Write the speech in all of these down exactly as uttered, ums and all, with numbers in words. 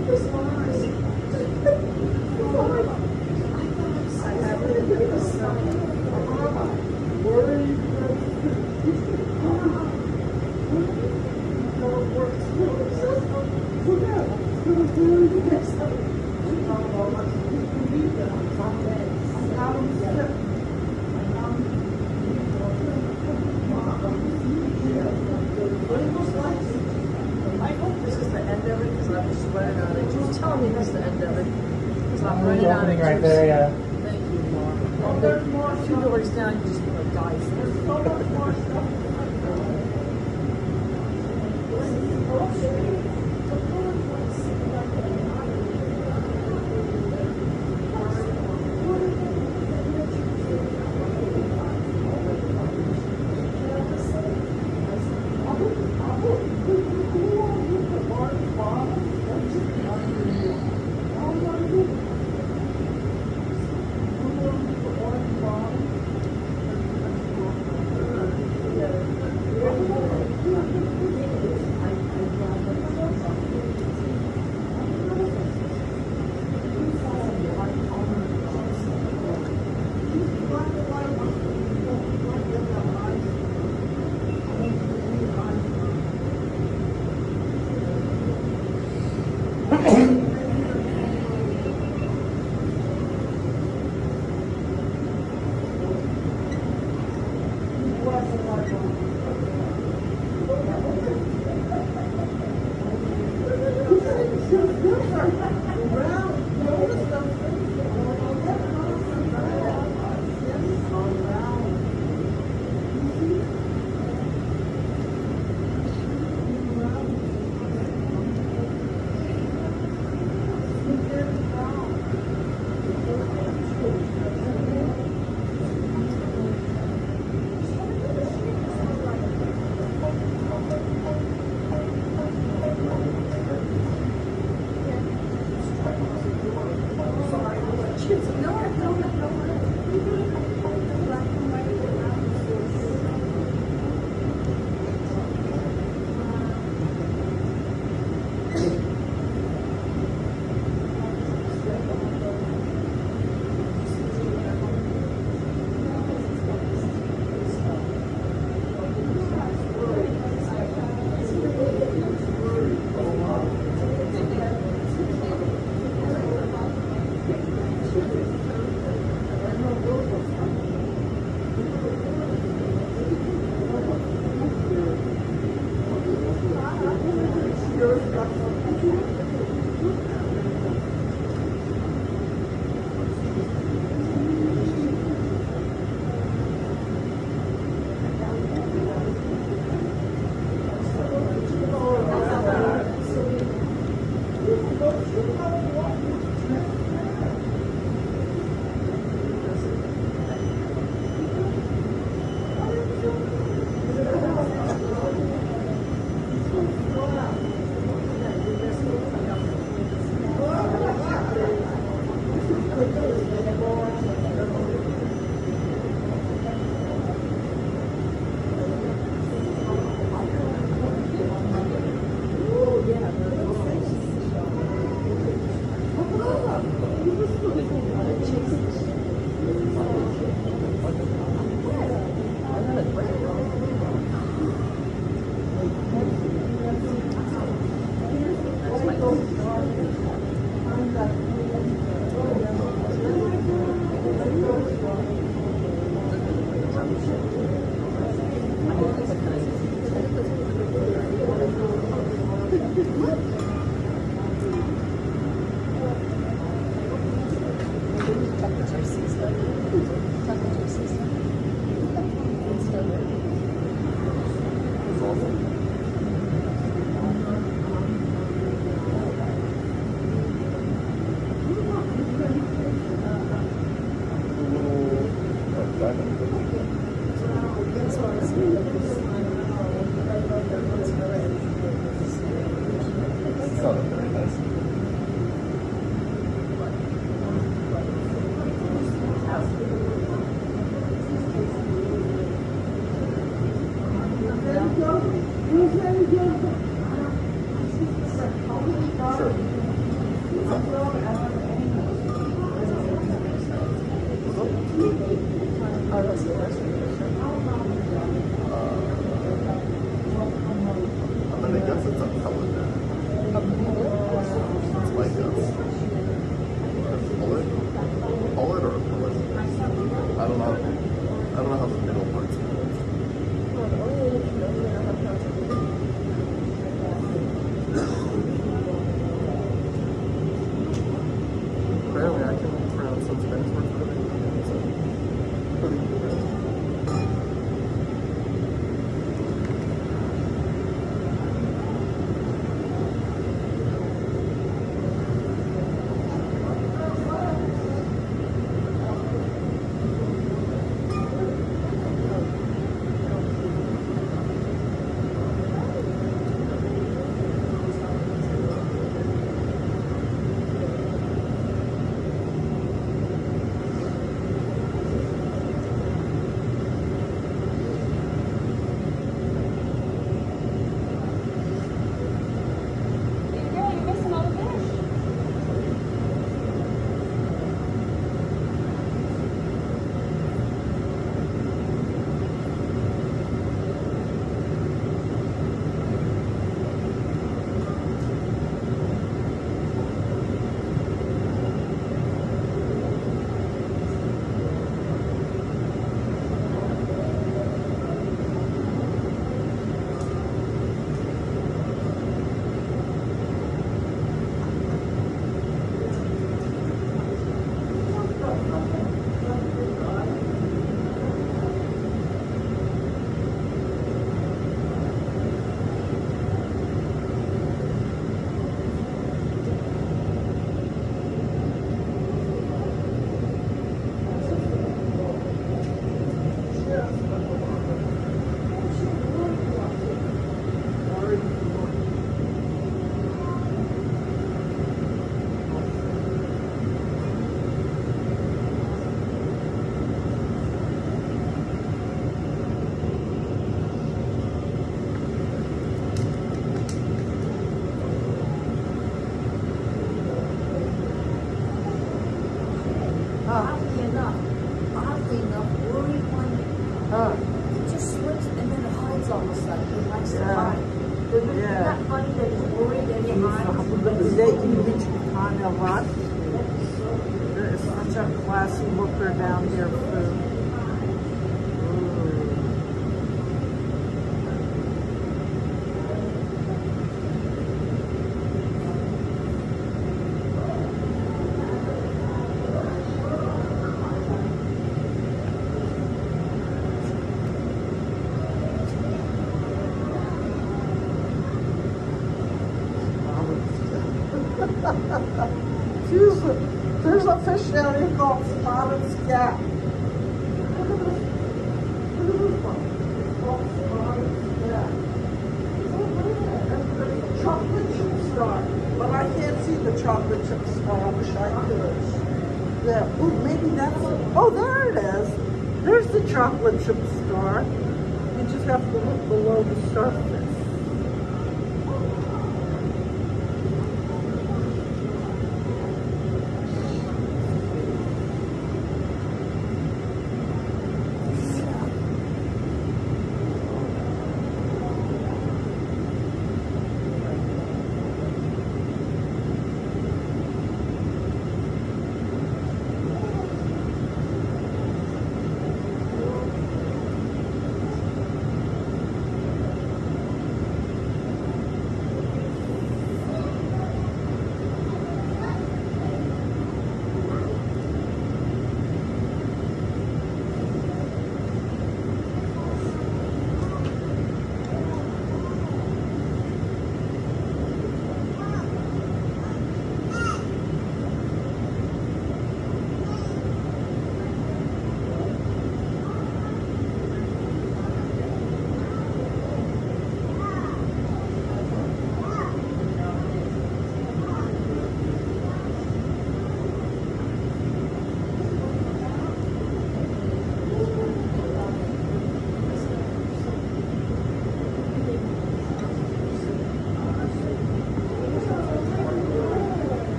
I hope this is the end of it because I'm just running out of juice. Tell me this is the end of it because I'm running out of juice. Right there, yeah. Thank you, Mark. Oh, there's more. Two doors down, you just want to die. There's so much more stuff. Go. Arası var. I mean, I guess it's a pellet. It's like a, a pellet, pellet or a pellet. I don't know. I don't know how the middle part's pronounced. Apparently, I can pronounce some Spanish words for it. So, pretty good. Oddly enough, oddly enough, worry one, Huh. it just slips and then it hides all of a sudden. He likes to Yeah. hide. Isn't Yeah. that funny that he's worried and he hides? Bize ilginç bir tane var. There is such a classy looker down here too. There's a, there's a fish down here called spotted scat. Look at this. Look at this one. It's called spotted scat. Oh, look at that. There's a chocolate chip star. But I can't see the chocolate chip star. I wish I could. Yeah. Ooh, maybe that's it. Oh, there it is. There's the chocolate chip star. You just have to look below the surface.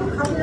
Come